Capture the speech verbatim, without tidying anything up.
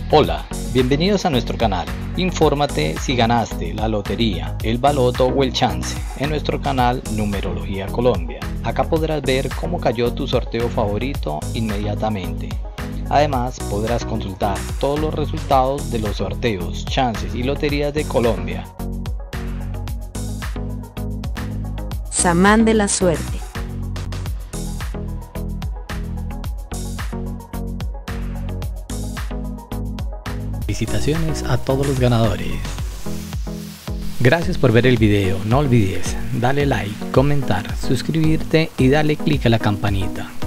Hola, bienvenidos a nuestro canal. Infórmate si ganaste la lotería, el baloto o el chance en nuestro canal Numerología Colombia. Acá podrás ver cómo cayó tu sorteo favorito inmediatamente. Además, podrás consultar todos los resultados de los sorteos, chances y loterías de Colombia. Samán de la suerte. Felicitaciones a todos los ganadores. Gracias por ver el video. No olvides darle like, comentar, suscribirte y darle clic a la campanita.